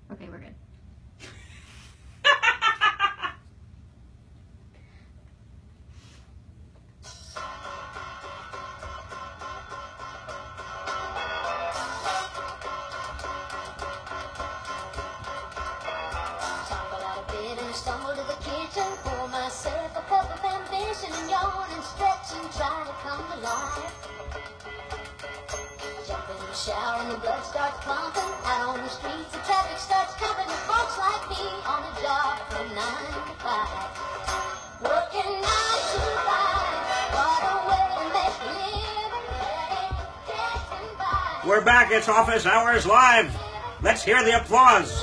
Okay, we're good. Stumble to the kitchen, pour myself a cup of ambition and yawn and stretch and try to come alive. Jump in the shower and the blood starts pumping. Out on the streets, the traffic starts jumping. The folks like me on the job from 9 to 5. Working 9 to 5. What a way to make a living. Getting by. We're back. It's Office Hours Live. Let's hear the applause.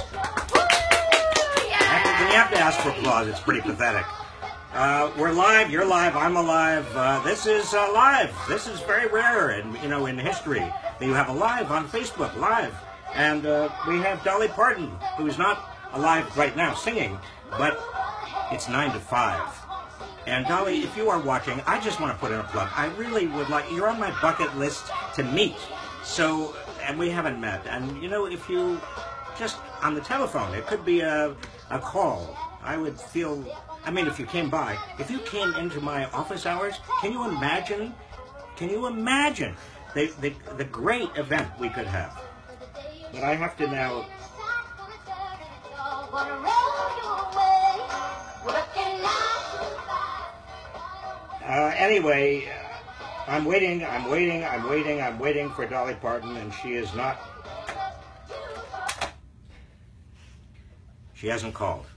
You have to ask for applause. It's pretty pathetic. We're live. You're live. I'm alive. This is live. This is very rare, in history that you have a live on Facebook, live. And we have Dolly Parton, who's not alive right now singing, but it's 9 to 5. And Dolly, if you are watching, I just want to put in a plug. I really would like. You're on my bucket list to meet. So, and we haven't met. And if you just on the telephone, it could be a call. I would feel, if you came by, if you came into my office hours, can you imagine the great event we could have? But I have to now. Anyway, I'm waiting for Dolly Parton, and she is not. She hasn't called.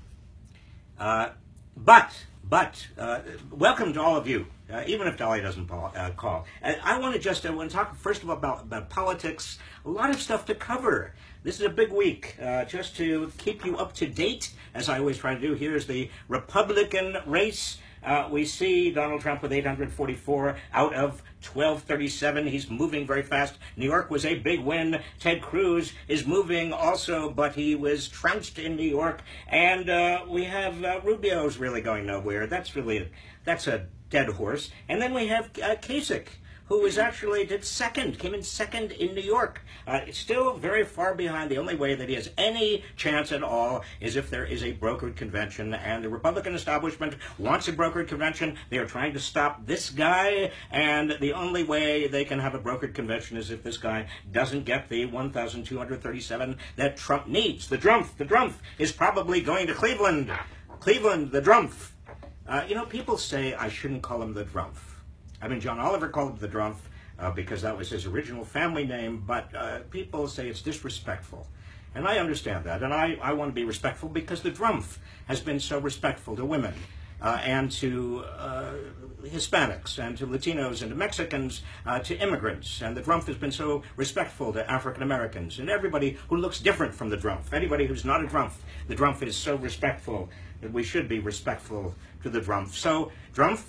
But welcome to all of you, even if Dolly doesn't call. I want to talk first of all about politics. A lot of stuff to cover. This is a big week. Just to keep you up to date, as I always try to do, here's the Republican race. We see Donald Trump with 844 out of 1237. He's moving very fast. New York was a big win. Ted Cruz is moving also, but he was trounced in New York. And we have Rubio's really going nowhere. That's a dead horse. And then we have Kasich, who came in second in New York. Still very far behind. The only way that he has any chance at all is if there is a brokered convention, and the Republican establishment wants a brokered convention. They are trying to stop this guy, and the only way they can have a brokered convention is if this guy doesn't get the 1,237 that Trump needs. The Drumpf is probably going to Cleveland. Cleveland, the Drumpf. People say I shouldn't call him the Drumpf. John Oliver called him the Drumpf because that was his original family name, but people say it's disrespectful. And I understand that, and I want to be respectful because the Drumpf has been so respectful to women and to Hispanics and to Latinos and to Mexicans, to immigrants. And the Drumpf has been so respectful to African Americans and everybody who looks different from the Drumpf. Anybody who's not a Drumpf, the Drumpf is so respectful that we should be respectful to the Drumpf. So, Drumpf,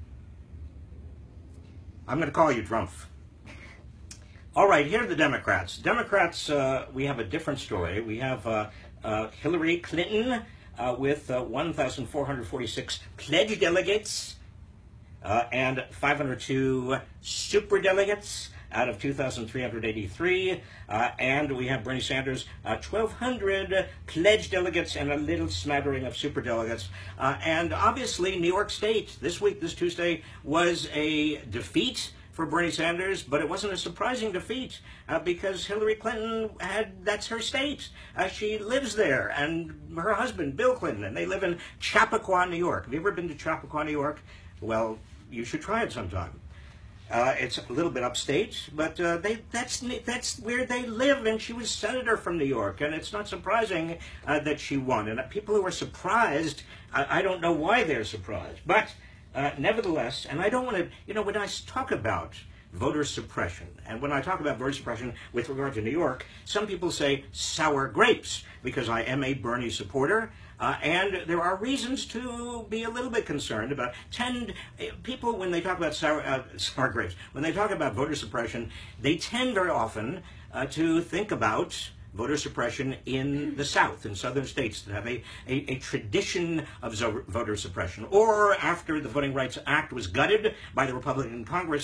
I'm going to call you Drumpf. All right, here are the Democrats. Democrats, we have a different story. We have Hillary Clinton with 1,446 pledged delegates and 502 superdelegates out of 2,383. And we have Bernie Sanders, 1,200 pledged delegates and a little smattering of superdelegates. And obviously, New York State, this Tuesday, was a defeat for Bernie Sanders, but it wasn't a surprising defeat because Hillary Clinton that's her state. She lives there, and her husband, Bill Clinton, and they live in Chappaqua, New York. Have you ever been to Chappaqua, New York? Well, you should try it sometime. It's a little bit upstate, but that's where they live, and she was senator from New York, and it's not surprising that she won. And people who are surprised, I don't know why they're surprised, but nevertheless, and I don't want to, when I talk about voter suppression, and when I talk about voter suppression with regard to New York, some people say sour grapes, because I am a Bernie supporter. And there are reasons to be a little bit concerned about people when they talk about sour grapes. When they talk about voter suppression, they tend very often to think about voter suppression in the South, in southern states that have a tradition of voter suppression. Or after the Voting Rights Act was gutted by the Republican Congress,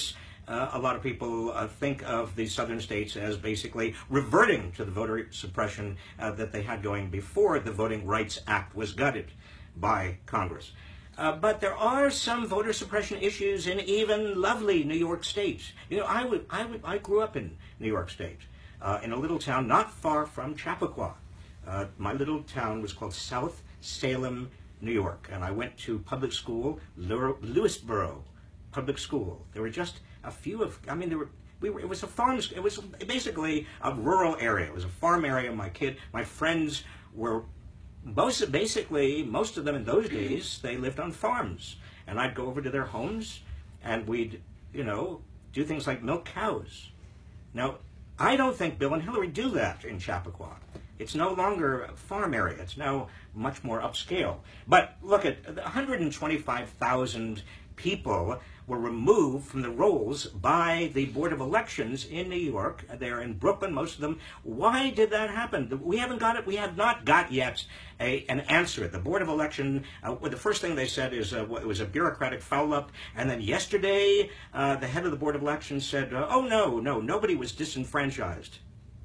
a lot of people think of the southern states as basically reverting to the voter suppression that they had going before the Voting Rights Act was gutted by Congress. But there are some voter suppression issues in even lovely New York State. You know, I grew up in New York State, in a little town not far from Chappaqua. My little town was called South Salem, New York, and I went to public school, Lewisboro Public School. There were just a few of, I mean, it was a farm, it was basically a rural area. It was a farm area. My friends were most of them in those days, they lived on farms. And I'd go over to their homes and we'd, you know, do things like milk cows. Now, I don't think Bill and Hillary do that in Chappaqua. It's no longer a farm area. It's now much more upscale. But look at 125,000 people were removed from the rolls by the Board of Elections in New York. They're in Brooklyn, most of them. Why did that happen? We haven't got it. We have not got yet an answer. The Board of Election, the first thing they said is it was a bureaucratic foul-up. And then yesterday, the head of the Board of Elections said, oh, no, nobody was disenfranchised.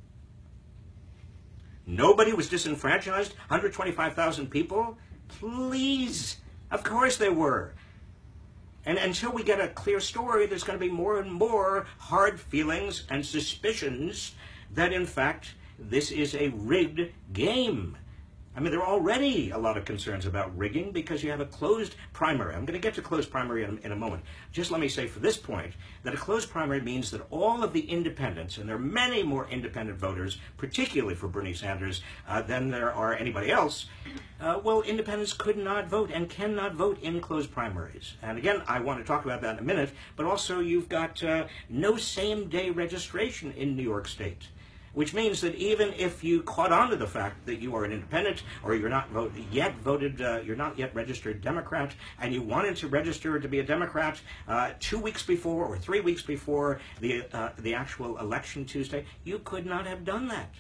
Nobody was disenfranchised? 125,000 people? Please. Of course they were. And until we get a clear story, there's going to be more and more hard feelings and suspicions that, in fact, this is a rigged game. I mean, there are already a lot of concerns about rigging because you have a closed primary. I'm going to get to closed primary in a moment. Just let me say for this point that a closed primary means that all of the independents, and there are many more independent voters, particularly for Bernie Sanders, than there are anybody else, well, independents could not vote and cannot vote in closed primaries. And again, I want to talk about that in a minute, but also you've got no same-day registration in New York State, which means that even if you caught on to the fact that you are an independent or you're not you're not yet registered Democrat, and you wanted to register to be a Democrat 2 weeks before or 3 weeks before the actual election Tuesday, you could not have done that.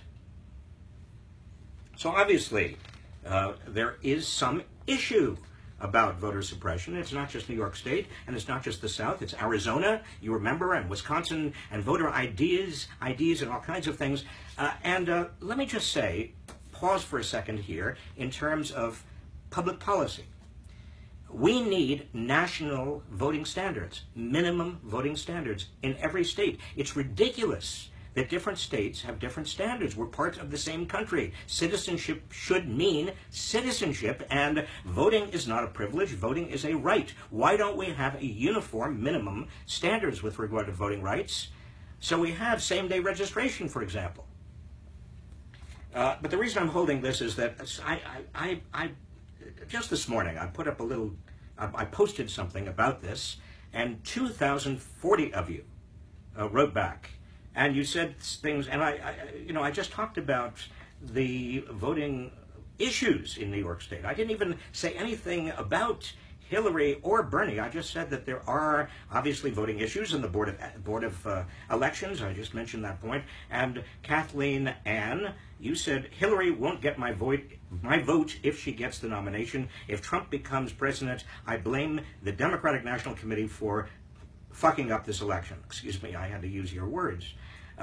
So obviously, there is some issue about voter suppression. It's not just New York State, and it's not just the South. It's Arizona, you remember, and Wisconsin, and voter IDs, and all kinds of things. Let me just say, pause for a second here, in terms of public policy. We need national voting standards, minimum voting standards in every state. It's ridiculous that different states have different standards. We're part of the same country. Citizenship should mean citizenship, and voting is not a privilege. Voting is a right. Why don't we have a uniform minimum standards with regard to voting rights? So we have same-day registration, for example. But the reason I'm holding this is that I just this morning, I put up I posted something about this, and 2,040 of you wrote back. And you said things, and I just talked about the voting issues in New York State. I didn't even say anything about Hillary or Bernie. I just said that there are obviously voting issues in the Board of Elections. I just mentioned that point. And Kathleen Ann, you said Hillary won't get my vote if she gets the nomination. If Trump becomes president, I blame the Democratic National Committee for fucking up this election. Excuse me, I had to use your words.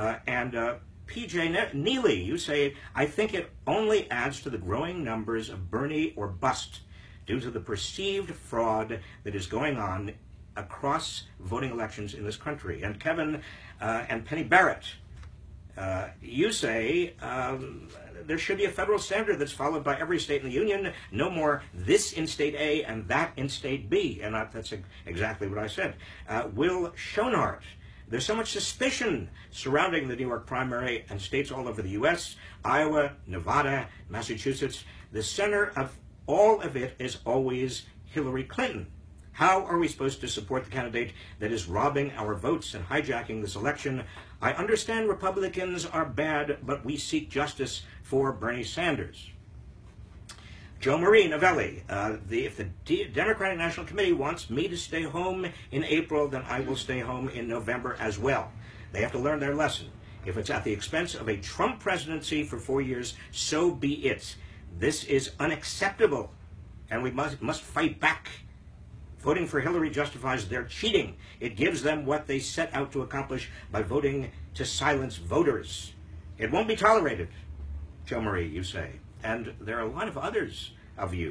P.J. Neely, you say, I think it only adds to the growing numbers of Bernie or bust due to the perceived fraud that is going on across voting elections in this country. And Kevin and Penny Barrett, you say there should be a federal standard that's followed by every state in the union. No more this in state A and that in state B. And that's exactly what I said. Will Schonhardt, there's so much suspicion surrounding the New York primary and states all over the U.S., Iowa, Nevada, Massachusetts. The center of all of it is always Hillary Clinton. How are we supposed to support the candidate that is robbing our votes and hijacking this election? I understand Republicans are bad, but we seek justice for Bernie Sanders. Joe Marie Novelli, if the Democratic National Committee wants me to stay home in April, then I will stay home in November as well. They have to learn their lesson. If it's at the expense of a Trump presidency for 4 years, so be it. This is unacceptable, and we must fight back. Voting for Hillary justifies their cheating. It gives them what they set out to accomplish by voting to silence voters. It won't be tolerated, Jo Marie, you say. And there are a lot of others of you.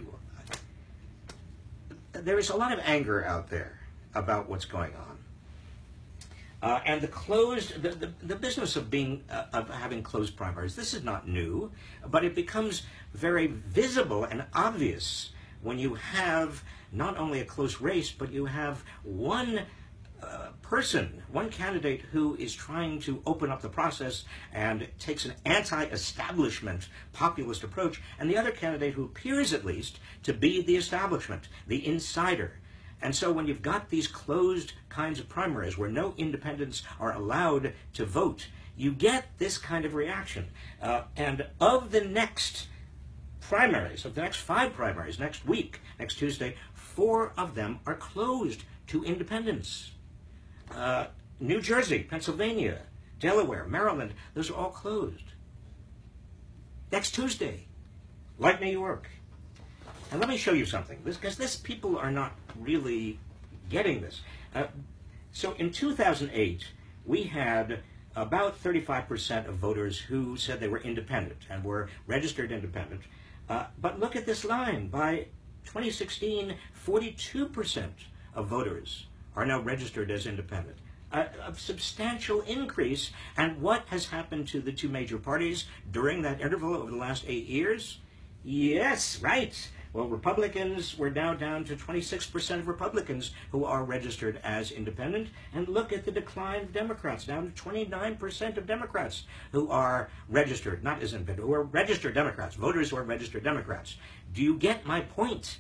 There is a lot of anger out there about what's going on. And the business of having closed primaries, this is not new, but it becomes very visible and obvious when you have not only a close race, but you have one one candidate who is trying to open up the process and takes an anti-establishment populist approach, and the other candidate who appears at least to be the establishment, the insider. And so when you've got these closed kinds of primaries where no independents are allowed to vote, you get this kind of reaction. And of the next primaries, of the next 5 primaries, next week, next Tuesday, 4 of them are closed to independents. New Jersey, Pennsylvania, Delaware, Maryland, those are all closed. Next Tuesday, like New York. And let me show you something, because people are not really getting this. So in 2008, we had about 35% of voters who said they were independent and were registered independent. But look at this line. By 2016, 42% of voters are now registered as independent. A substantial increase. And what has happened to the 2 major parties during that interval over the last 8 years? Yes, right. Well, Republicans, we're now down to 26% of Republicans who are registered as independent. And look at the decline of Democrats, down to 29% of Democrats who are registered, not as independent, who are registered Democrats, voters who are registered Democrats. Do you get my point?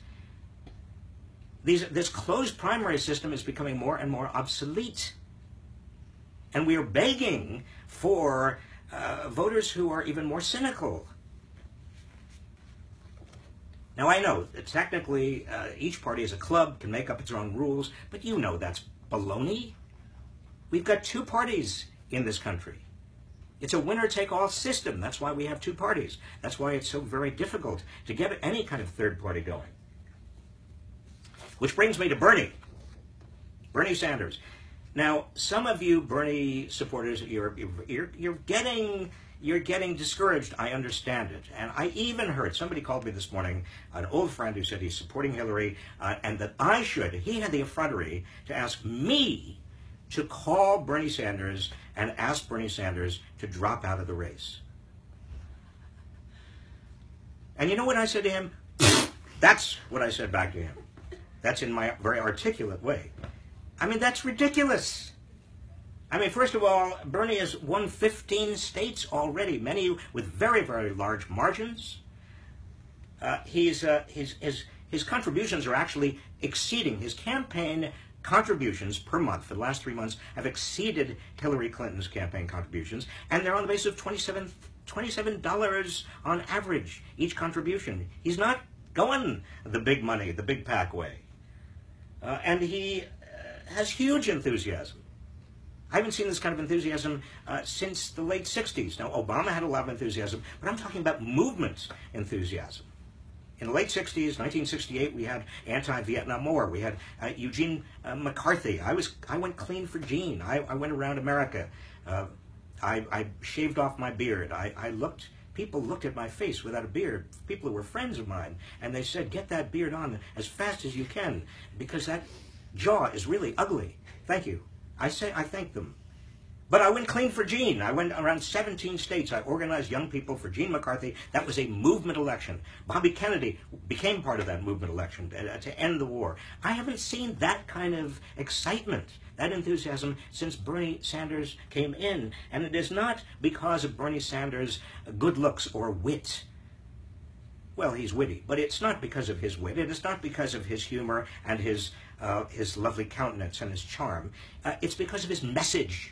This closed primary system is becoming more and more obsolete. And we are begging for voters who are even more cynical. Now, I know that technically each party is a club, can make up its own rules, but you know that's baloney. We've got 2 parties in this country. It's a winner-take-all system. That's why we have 2 parties. That's why it's so very difficult to get any kind of third party going. Which brings me to Bernie Sanders. Now, some of you Bernie supporters, you're getting discouraged. I understand it. And I even heard, somebody called me this morning, an old friend who said he's supporting Hillary, and that he had the effrontery to ask me to call Bernie Sanders and ask Bernie Sanders to drop out of the race. And you know what I said to him? That's what I said back to him. That's in my very articulate way. I mean, that's ridiculous. I mean, first of all, Bernie has won 15 states already, many with very, very large margins. His contributions are actually exceeding. His campaign contributions per month for the last 3 months have exceeded Hillary Clinton's campaign contributions, and they're on the basis of $27 on average each contribution. He's not going the big money, the big PAC way. And he has huge enthusiasm. I haven't seen this kind of enthusiasm since the late 60s. Now, Obama had a lot of enthusiasm, but I'm talking about movement enthusiasm. In the late 60s, 1968, we had anti-Vietnam War. We had Eugene McCarthy. I went clean for Gene. I went around America. I shaved off my beard. People looked at my face without a beard, people who were friends of mine, and they said, get that beard on as fast as you can, because that jaw is really ugly. Thank you. I thank them. But I went clean for Gene. I went around 17 states. I organized young people for Gene McCarthy. That was a movement election. Bobby Kennedy became part of that movement election to end the war. I haven't seen that kind of excitement, that enthusiasm, since Bernie Sanders came in. And it is not because of Bernie Sanders' good looks or wit. Well, he's witty, but it's not because of his wit. It is not because of his humor and his lovely countenance and his charm. It's because of his message.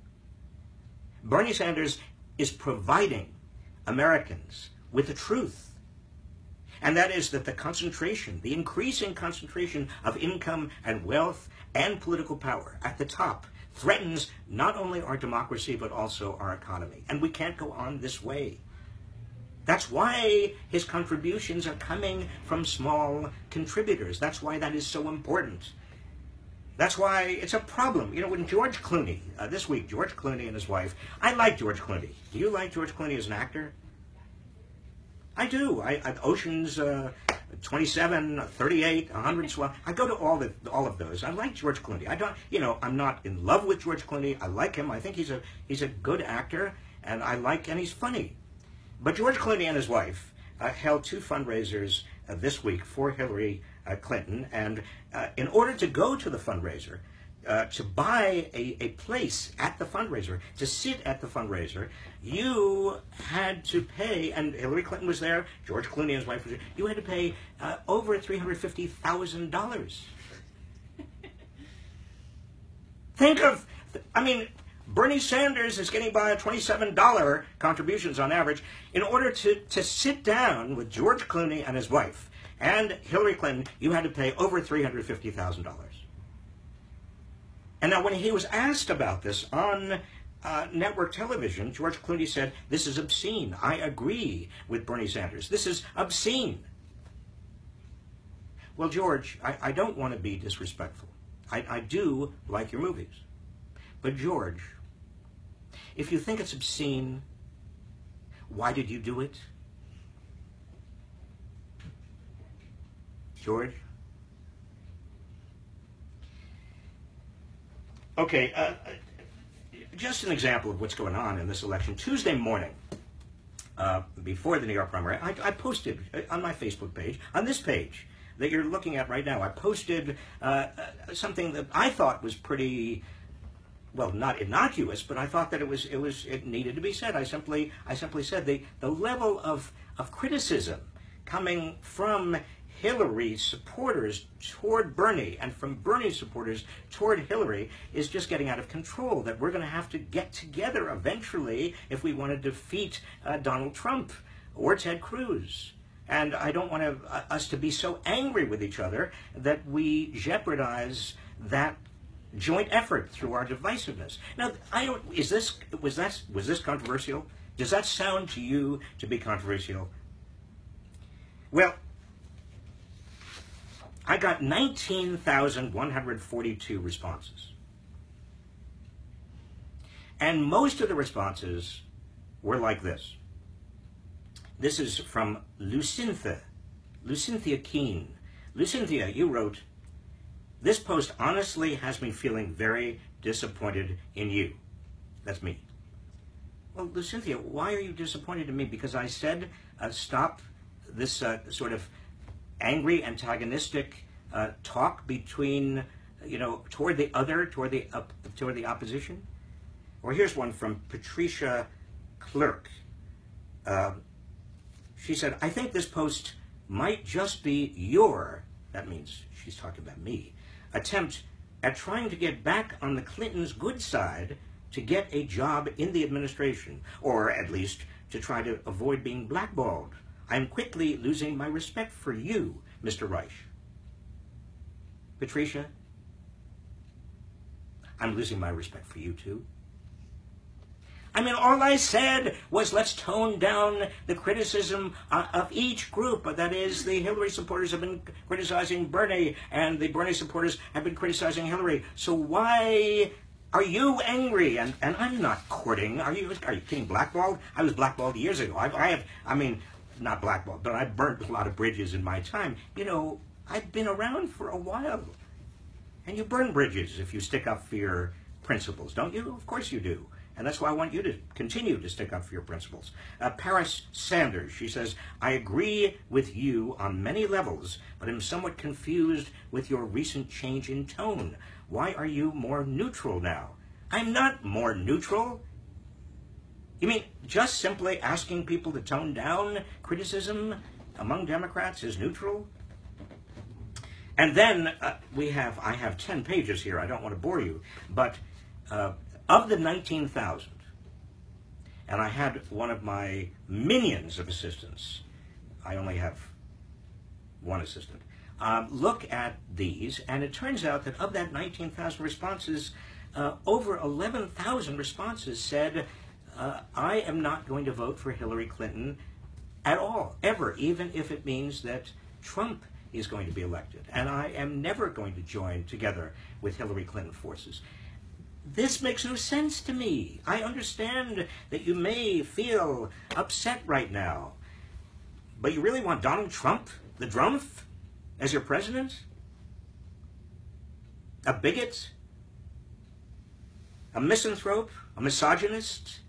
Bernie Sanders is providing Americans with the truth. And that is that the increasing concentration of income and wealth and political power at the top threatens not only our democracy, but also our economy. And we can't go on this way. That's why his contributions are coming from small contributors. That's why that is so important. That's why it's a problem. You know, when George Clooney, this week, George Clooney and his wife, I like George Clooney. Do you like George Clooney as an actor? I do. Ocean's 27, 38, 100. I go to all of those. I like George Clooney. I'm not in love with George Clooney. I like him. I think he's a good actor, and and he's funny. But George Clooney and his wife held 2 fundraisers this week for Hillary Clinton, and in order to go to the fundraiser, to buy a place at the fundraiser, to sit at the fundraiser, you had to pay, and Hillary Clinton was there, George Clooney and his wife was there, you had to pay over $350,000. Bernie Sanders is getting by $27 contributions on average. In order to sit down with George Clooney and his wife and Hillary Clinton, you had to pay over $350,000. And now when he was asked about this on network television, George Clooney said, "This is obscene. I agree with Bernie Sanders. This is obscene." Well, George, I don't want to be disrespectful. I do like your movies. But George, if you think it's obscene, why did you do it? George? Okay, just an example of what's going on in this election. Tuesday morning, before the New York primary, I posted on my Facebook page, on this page that you're looking at right now, I posted something that I thought was pretty, well, not innocuous, but I thought that it needed to be said. I simply said the level of criticism coming from Hillary supporters toward Bernie and from Bernie supporters toward Hillary is just getting out of control, that we're going to have to get together eventually if we want to defeat Donald Trump or Ted Cruz. And I don't want us to be so angry with each other that we jeopardize that joint effort through our divisiveness. Now, was this controversial? Does that sound to you to be controversial? Well, I got 19,142 responses. And most of the responses were like this. This is from Lucinthia Keene. Lucinthia, you wrote, "This post honestly has me feeling very disappointed in you." That's me. Well, Lucinthia, why are you disappointed in me? Because I said stop this sort of angry, antagonistic talk between, toward the opposition? Or here's one from Patricia Clerk. She said, "I think this post might just be your," that means she's talking about me, "attempt at trying to get back on the Clintons' good side to get a job in the administration, or at least to try to avoid being blackballed. I'm quickly losing my respect for you, Mr. Reich." Patricia, I'm losing my respect for you too. All I said was let's tone down the criticism of each group. That is, the Hillary supporters have been criticizing Bernie, and the Bernie supporters have been criticizing Hillary. So why are you angry? And I'm not courting. Are you getting blackballed? I was blackballed years ago. Not blackballed, but I burnt a lot of bridges in my time. I've been around for a while. And you burn bridges if you stick up for your principles, don't you? Of course you do. And that's why I want you to continue to stick up for your principles. Paris Sanders, she says, "I agree with you on many levels, but am somewhat confused with your recent change in tone. Why are you more neutral now?" I'm not more neutral. You mean just simply asking people to tone down criticism among Democrats is neutral? And then I have 10 pages here. I don't want to bore you, but of the 19,000, and I had one of my minions of assistants, I only have one assistant, look at these, and it turns out that of that 19,000 responses, over 11,000 responses said, I am not going to vote for Hillary Clinton at all, ever, even if it means that Trump is going to be elected. And I am never going to join together with Hillary Clinton forces. This makes no sense to me. I understand that you may feel upset right now, but you really want Donald Trump, the Drumpf, as your president? A bigot? A misanthrope? A misogynist?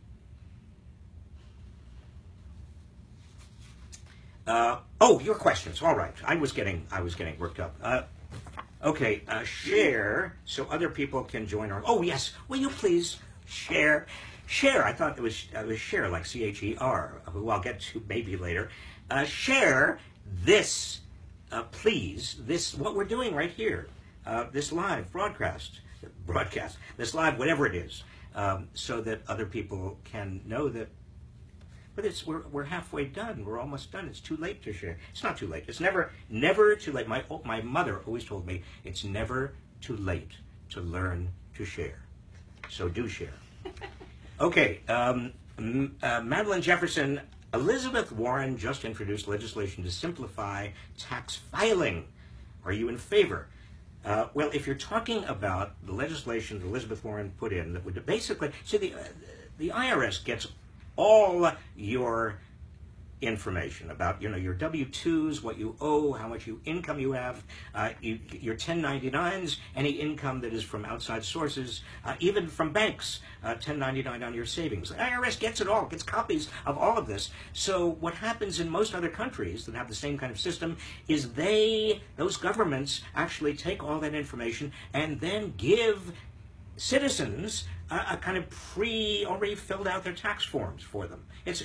Oh, your questions. All right. I was getting worked up. Okay, share so other people can join our. Oh yes, will you please share? Share. I thought it was share like CHER, who I'll get to maybe later. Share this, please. This what we're doing right here. This live broadcast, this live whatever it is, so that other people can know that. But we're halfway done. We're almost done. It's too late to share. It's not too late. It's never too late. My mother always told me it's never too late to learn to share. So do share. Okay, Madeline Jefferson. Elizabeth Warren just introduced legislation to simplify tax filing. Are you in favor? Well, if you're talking about the legislation that Elizabeth Warren put in that would basically see the IRS gets all your information about your W-2s, what you owe, how much income you have, your 1099s, any income that is from outside sources, even from banks, 1099 on your savings. The IRS gets it all, gets copies of all of this. So what happens in most other countries that have the same kind of system is those governments actually take all that information and then give citizens a kind of already filled out their tax forms for them. It's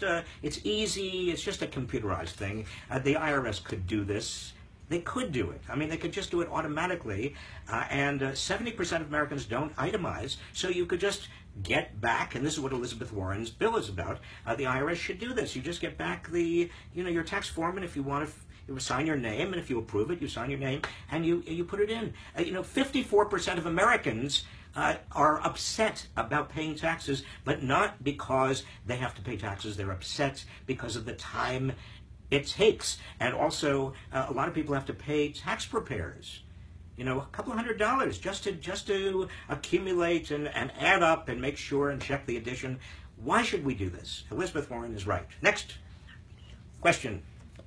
easy. It's just a computerized thing. The IRS could do this. They could do it. I mean, they could just do it automatically. And 70% of Americans don't itemize. So you could just get back, and this is what Elizabeth Warren's bill is about. The IRS should do this. You just get back your tax form, and if you want to. You sign your name, and if you approve it, you sign your name, and you put it in. 54% of Americans are upset about paying taxes, but not because they have to pay taxes. They're upset because of the time it takes. And also, a lot of people have to pay tax preparers. A couple of $100 just to accumulate and add up and make sure and check the addition. Why should we do this? Elizabeth Warren is right. Next question.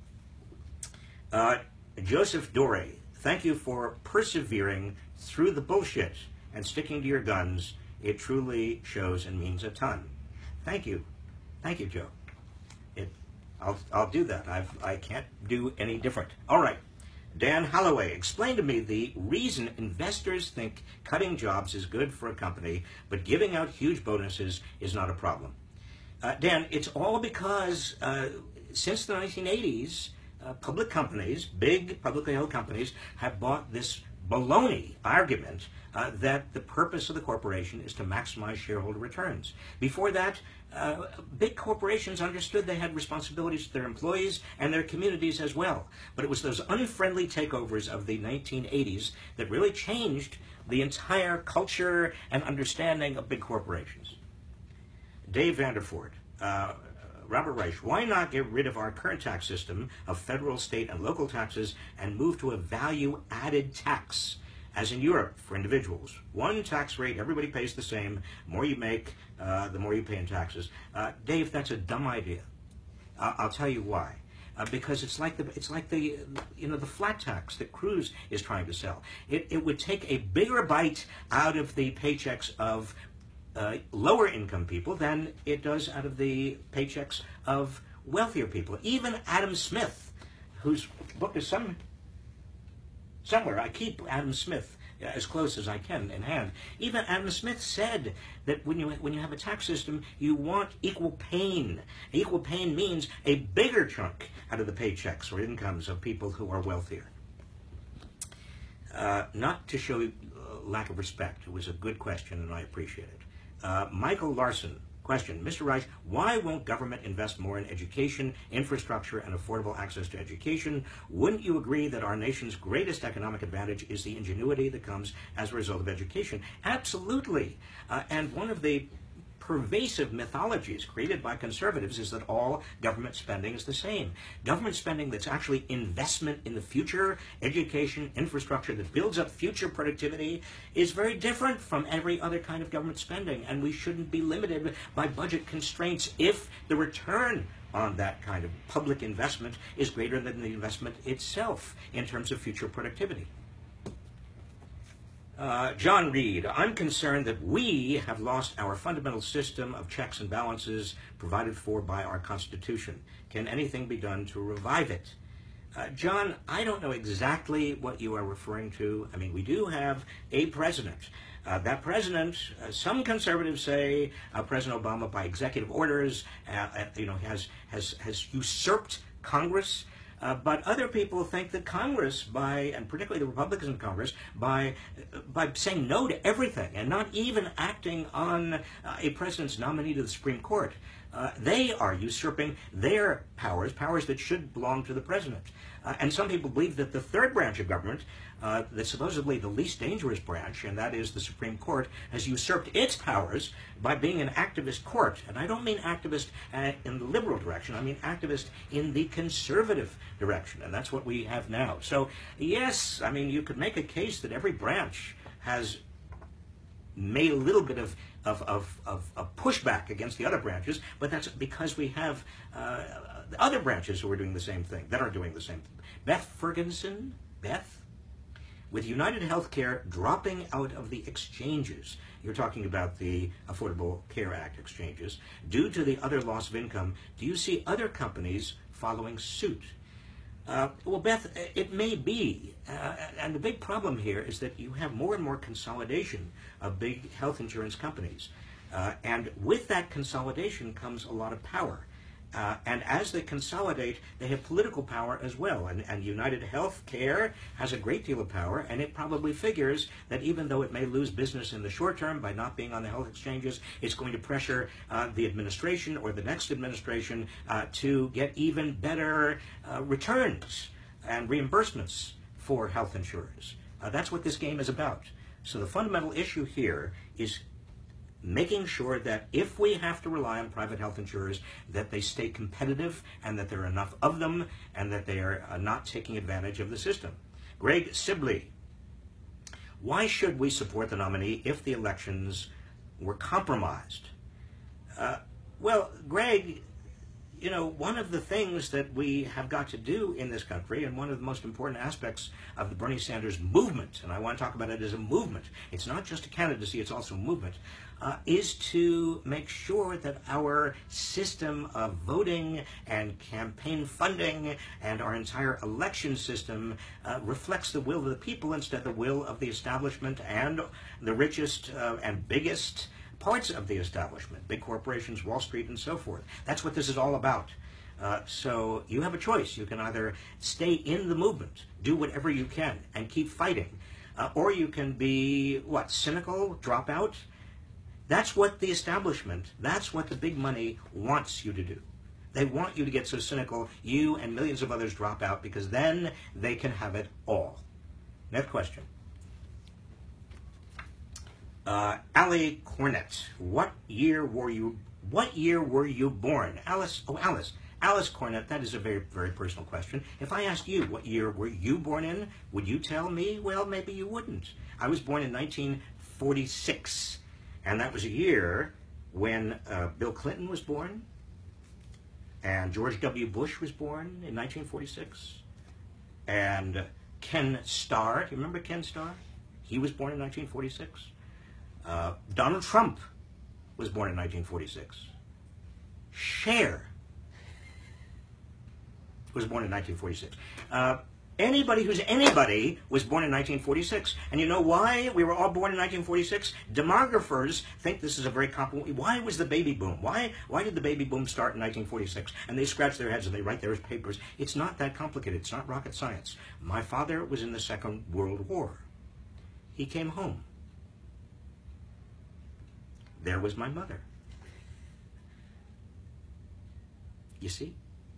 Joseph Dorey, thank you for persevering through the bullshit and sticking to your guns. It truly shows and means a ton. Thank you, Joe. I'll do that. I can't do any different. All right, Dan Holloway, explain to me the reason investors think cutting jobs is good for a company, but giving out huge bonuses is not a problem. Dan, it's all because since the 1980s. Public companies, big publicly held companies, have bought this baloney argument that the purpose of the corporation is to maximize shareholder returns. Before that, big corporations understood they had responsibilities to their employees and their communities as well. But it was those unfriendly takeovers of the 1980s that really changed the entire culture and understanding of big corporations. Dave Vanderford. Robert Reich, why not get rid of our current tax system of federal, state, and local taxes and move to a value-added tax, as in Europe for individuals? One tax rate, everybody pays the same. The more you make, the more you pay in taxes. Dave, that's a dumb idea. I'll tell you why. Because it's like the flat tax that Cruz is trying to sell. It would take a bigger bite out of the paychecks of lower income people than it does out of the paychecks of wealthier people. Even Adam Smith, whose book is somewhere, I keep Adam Smith as close as I can in hand. Even Adam Smith said that when you have a tax system, you want equal pain. Equal pain means a bigger chunk out of the paychecks or incomes of people who are wealthier. Not to show lack of respect. It was a good question, and I appreciate it. Michael Larson, question. Mr. Reich, why won't government invest more in education, infrastructure, and affordable access to education? Wouldn't you agree that our nation's greatest economic advantage is the ingenuity that comes as a result of education? Absolutely. And one of the pervasive mythologies created by conservatives is that all government spending is the same. Government spending that's actually investment in the future, education, infrastructure that builds up future productivity is very different from every other kind of government spending, and we shouldn't be limited by budget constraints if the return on that kind of public investment is greater than the investment itself in terms of future productivity. John Reed, I'm concerned that we have lost our fundamental system of checks and balances provided for by our Constitution. Can anything be done to revive it? John, I don't know exactly what you are referring to. I mean, we do have a president. That president, some conservatives say President Obama, by executive orders, has usurped Congress. But other people think that Congress, and particularly the Republicans in Congress, by saying no to everything and not even acting on a president's nominee to the Supreme Court, they are usurping their powers that should belong to the president. And some people believe that the third branch of government, that's supposedly the least dangerous branch, and that is the Supreme Court, has usurped its powers by being an activist court. And I don't mean activist in the liberal direction, I mean activist in the conservative direction, and that's what we have now. So yes, I mean, you could make a case that every branch has made a little bit of pushback against the other branches, but that's because we have the other branches who are doing the same thing, that are doing the same thing. Beth Ferguson, with United Healthcare dropping out of the exchanges, you're talking about the Affordable Care Act exchanges, due to the other loss of income, do you see other companies following suit? Well, Beth, it may be, and the big problem here is that you have more and more consolidation of big health insurance companies, and with that consolidation comes a lot of power. And as they consolidate, they have political power as well. And United Healthcare has a great deal of power, and it probably figures that even though it may lose business in the short term by not being on the health exchanges, it's going to pressure the administration or the next administration to get even better returns and reimbursements for health insurers. That's what this game is about. So the fundamental issue here is making sure that if we have to rely on private health insurers, that they stay competitive and that there are enough of them and that they are not taking advantage of the system. Greg Sibley, why should we support the nominee if the elections were compromised? Well, Greg, you know, one of the things that we have got to do in this country, and one of the most important aspects of the Bernie Sanders movement, and I want to talk about it as a movement, it's not just a candidacy, it's also a movement, is to make sure that our system of voting and campaign funding and our entire election system reflects the will of the people instead of the will of the establishment and the richest and biggest parts of the establishment, big corporations, Wall Street, and so forth. That's what this is all about. So you have a choice. You can either stay in the movement, do whatever you can, and keep fighting, or you can be, cynical, drop out. That's what the establishment, that's what the big money wants you to do. They want you to get so cynical, you and millions of others drop out, because then they can have it all. Next question. Allie Cornett, what year were you born? Alice Cornett, that is a very, very personal question. If I asked you what year were you born in, would you tell me? Well, maybe you wouldn't. I was born in 1946, and that was a year when Bill Clinton was born, and George W. Bush was born in 1946, and Ken Starr, do you remember Ken Starr? He was born in 1946. Donald Trump was born in 1946. Cher was born in 1946. Anybody who's anybody was born in 1946. And you know why we were all born in 1946? Demographers think this is a very complicated. Why was the baby boom? Why did the baby boom start in 1946? And they scratch their heads and they write their papers. It's not that complicated. It's not rocket science. My father was in the Second World War. He came home. There was my mother. You see?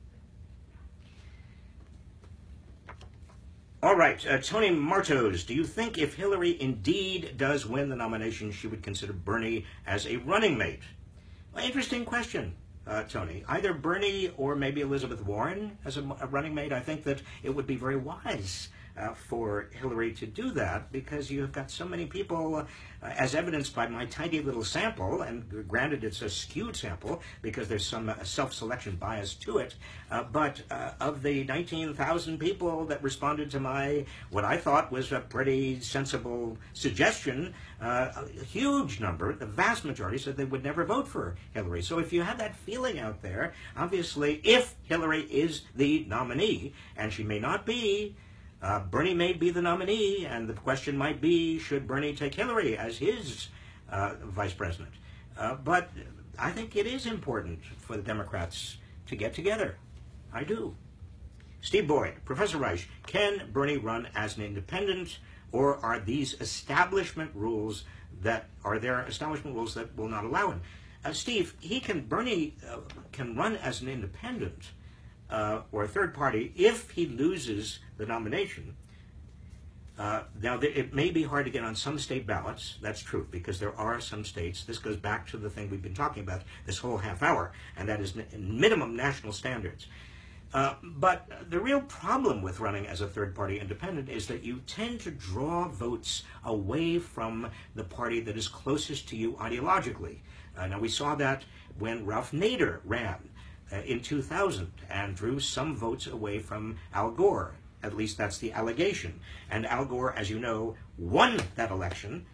All right, Tony Martos, do you think if Hillary indeed does win the nomination, she would consider Bernie as a running mate? Well, interesting question, Tony. Either Bernie or maybe Elizabeth Warren as a running mate. I think that it would be very wise for Hillary to do that, because you've got so many people, as evidenced by my tiny little sample, and granted it's a skewed sample because there's some self-selection bias to it, but of the 19,000 people that responded to my, what I thought was a pretty sensible suggestion, a huge number, the vast majority, said they would never vote for Hillary. So if you have that feeling out there, obviously, if Hillary is the nominee, and she may not be, Bernie may be the nominee, and the question might be, should Bernie take Hillary as his vice president? But I think it is important for the Democrats to get together. I do. Steve Boyd, Professor Reich, can Bernie run as an independent, or are these establishment rules that will not allow him? Steve, Bernie can run as an independent or a third party if he loses the nomination. Now, it may be hard to get on some state ballots. That's true, because there are some states. This goes back to the thing we've been talking about this whole half hour, and that is minimum national standards. But the real problem with running as a third-party independent is that you tend to draw votes away from the party that is closest to you ideologically. Now, we saw that when Ralph Nader ran in 2000 and drew some votes away from Al Gore. At least that's the allegation. And Al Gore, as you know, won that election.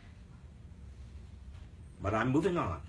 But I'm moving on.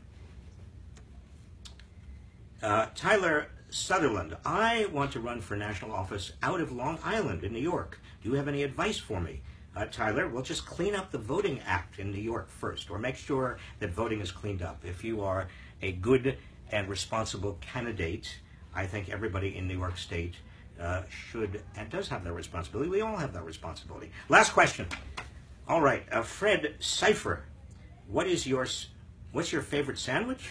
Tyler Sutherland, I want to run for national office out of Long Island in New York. Do you have any advice for me? Tyler, we'll just clean up the Voting Act in New York first, or make sure that voting is cleaned up. If you are a good and responsible candidate, I think everybody in New York State should and does have that responsibility. We all have that responsibility. Last question. All right, Fred Cipher, what's your favorite sandwich?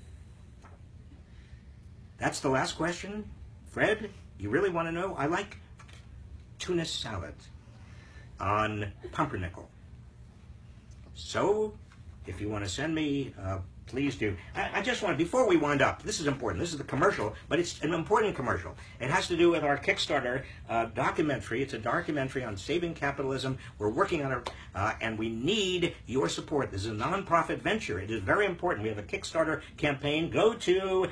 That's the last question? Fred, you really want to know? I like tuna salad on pumpernickel. So, if you want to send me, please do. I just want to, before we wind up, this is important. This is the commercial, but it's an important commercial. It has to do with our Kickstarter documentary. It's a documentary on saving capitalism. We're working on it, and we need your support. This is a nonprofit venture. It is very important. We have a Kickstarter campaign. Go to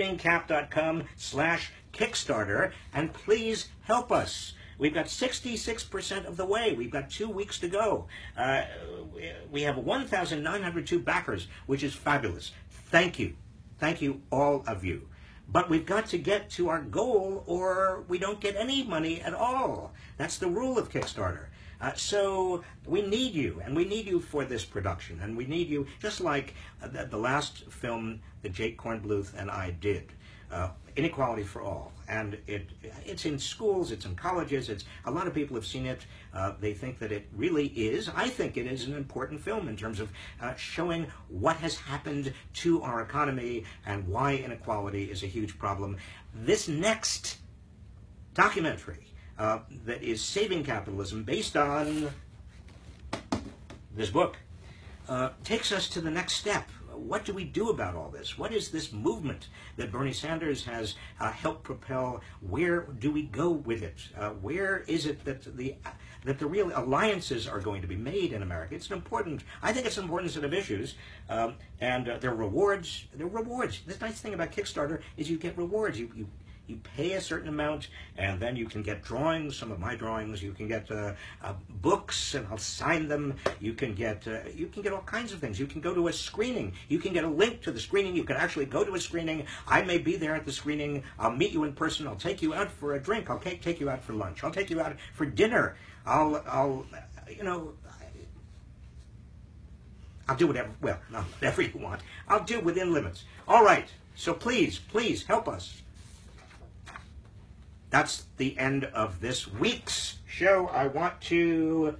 savingcap.com/Kickstarter, and please help us. We've got 66% of the way. We've got 2 weeks to go. We have 1,902 backers, which is fabulous. Thank you. Thank you, all of you. But we've got to get to our goal, or we don't get any money at all. That's the rule of Kickstarter. So we need you, and we need you for this production. And we need you, just like the last film that Jake Kornbluth and I did, Inequality for All. And it's in schools, it's in colleges, a lot of people have seen it. They think that it really is. I think it is an important film in terms of showing what has happened to our economy and why inequality is a huge problem. This next documentary that is Saving Capitalism, based on this book, takes us to the next step. What do we do about all this? What is this movement that Bernie Sanders has helped propel? Where do we go with it? Where is it that the real alliances are going to be made in America? I think it's an important set of issues, and there are rewards. There are rewards. The nice thing about Kickstarter is you get rewards. You pay a certain amount, and then you can get drawings, some of my drawings. You can get books, and I'll sign them. You can get all kinds of things. You can go to a screening. You can get a link to the screening. You can actually go to a screening. I may be there at the screening. I'll meet you in person. I'll take you out for a drink. I'll take you out for lunch. I'll take you out for dinner. I'll do whatever you want. I'll do within limits. All right. So please help us. That's the end of this week's show. I want to,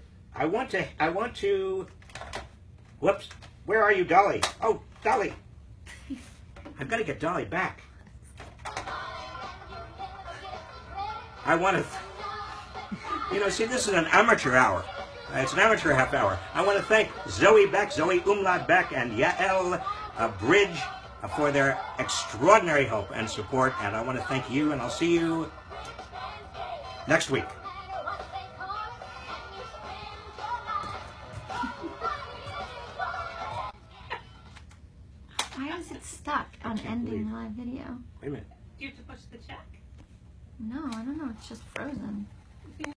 whoops, where are you, Dolly? Oh, Dolly. I've got to get Dolly back. I want to, see, this is an amateur hour. It's an amateur half hour. I want to thank Zoe Beck, Zoe Umlaut Beck, and Yael Bridge for their extraordinary help and support. And I want to thank you, and I'll see you next week. Why is it stuck on ending live video? Wait a minute. Do you have to push the check? No, I don't know. It's just frozen.